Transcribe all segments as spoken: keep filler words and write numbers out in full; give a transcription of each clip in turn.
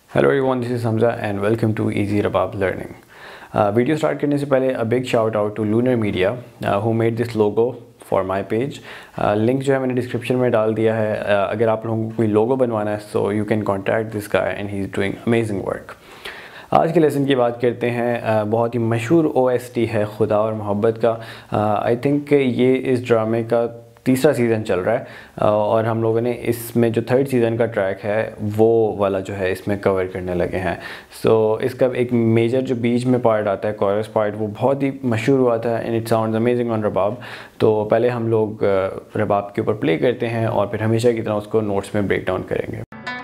Hello everyone, this is Hamza and welcome to easy rabab learning. Video start करने से पहले a big shout out to lunar media who made this logo for my page. Link जो है मैंने description में डाल दिया है। uh, अगर आप लोगों को कोई लोगो बनवाना है so you can contact this guy and he is doing amazing work. आज के लेसन की बात करते हैं। uh, बहुत ही मशहूर ओ एस टी है खुदा और मोहब्बत का। आई uh, थिंक ये इस ड्रामे का तीसरा सीज़न चल रहा है uh, और हम लोगों ने इसमें जो थर्ड सीज़न का ट्रैक है वो वाला जो है इसमें कवर करने लगे हैं। सो so, इसका एक मेजर जो बीच में पार्ट आता है, कोरस पार्ट, वो बहुत ही मशहूर हुआ था and it sounds amazing on rabab. तो पहले हम लोग uh, रबाब के ऊपर प्ले करते हैं और फिर हमेशा की तरह उसको नोट्स में ब्रेक डाउन करेंगे।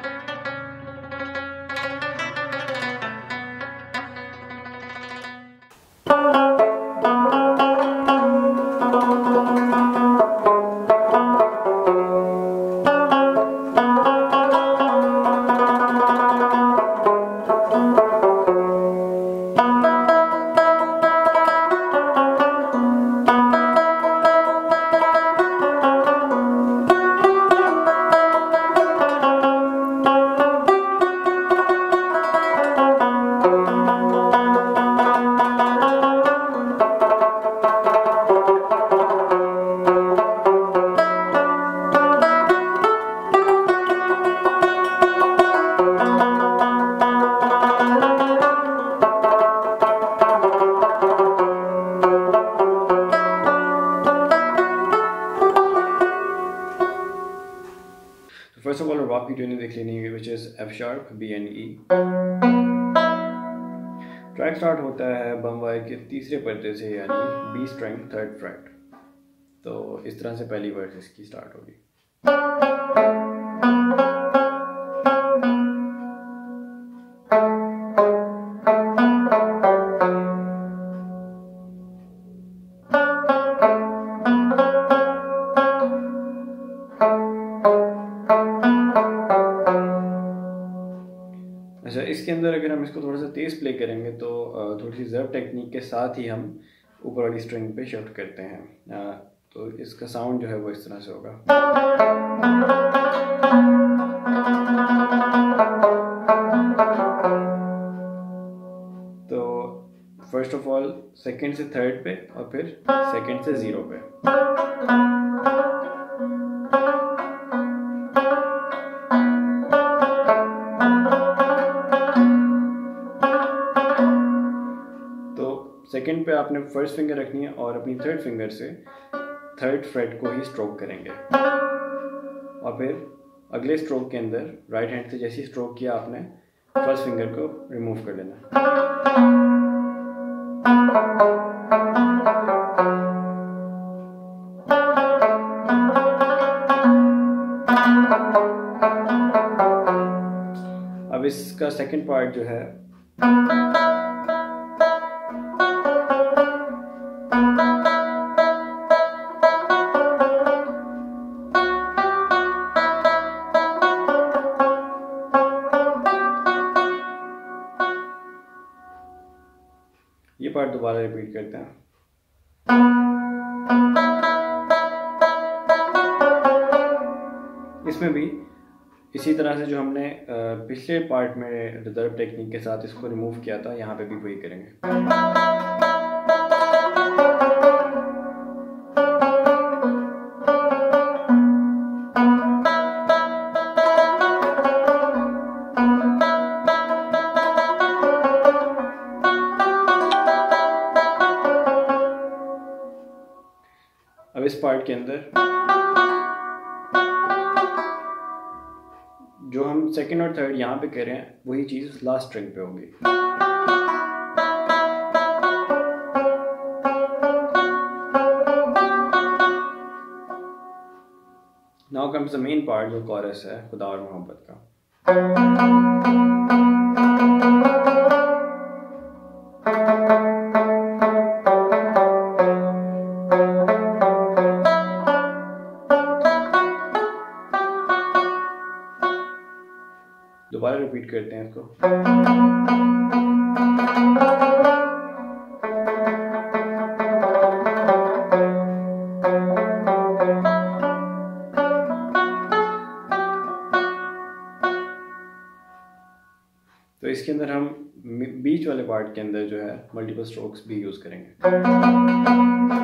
फर्स्ट ऑफ ऑल रबाब की ट्यूनिंग देख लेनी है, which is F sharp B and E. Track start होता है बम वायर के तीसरे पर्दे से, यानी बी स्ट्रिंग थर्ड फ्रेट। तो इस तरह से पहली वर्स इसकी स्टार्ट होगी। अच्छा, इसके अंदर अगर हम इसको थोड़ा सा तेज़ प्ले करेंगे तो थोड़ी सी ज़र्ब टेक्निक के साथ ही हम ऊपर वाली स्ट्रिंग पे शिफ्ट करते हैं। तो इसका साउंड जो है वो इस तरह से होगा। तो फर्स्ट ऑफ ऑल सेकंड से थर्ड पे और फिर सेकंड से ज़ीरो पे। सेकंड पे आपने फर्स्ट फिंगर रखनी है और अपनी थर्ड फिंगर से थर्ड फ्रेट को ही स्ट्रोक करेंगे और फिर अगले स्ट्रोक के अंदर राइट हैंड से जैसे स्ट्रोक किया आपने फर्स्ट फिंगर को रिमूव कर लेना। अब इसका सेकंड पार्ट जो है ये पार्ट दोबारा रिपीट करते हैं। इसमें भी इसी तरह से जो हमने पिछले पार्ट में रिजर्व टेक्निक के साथ इसको रिमूव किया था, यहाँ पे भी वही करेंगे। अब इस पार्ट के अंदर जो हम सेकंड और थर्ड यहाँ पे कर रहे हैं वही चीज़ लास्ट स्ट्रिंग पे होगी। Now comes the main part जो कोरस है खुदा और मोहब्बत का। दोबारा रिपीट करते हैं इसको। तो इसके अंदर हम बीच वाले पार्ट के अंदर जो है मल्टीपल स्ट्रोक्स भी यूज़ करेंगे।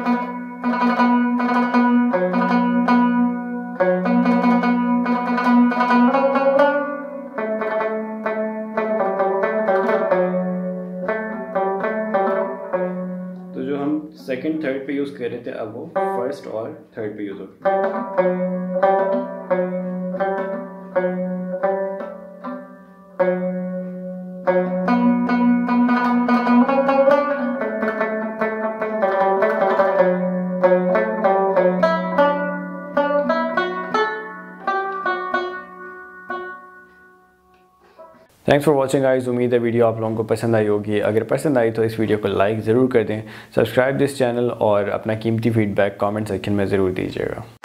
तो जो हम सेकंड थर्ड पे यूज़ कर रहे थे अब वो फर्स्ट और थर्ड पे यूज़ होगा। Thanks for watching guys. उम्मीद है वीडियो आप लोगों को पसंद आई होगी। अगर पसंद आई तो इस वीडियो को लाइक ज़रूर कर दें, सब्सक्राइब दिस चैनल और अपना कीमती फीडबैक कमेंट सेक्शन में ज़रूर दीजिएगा।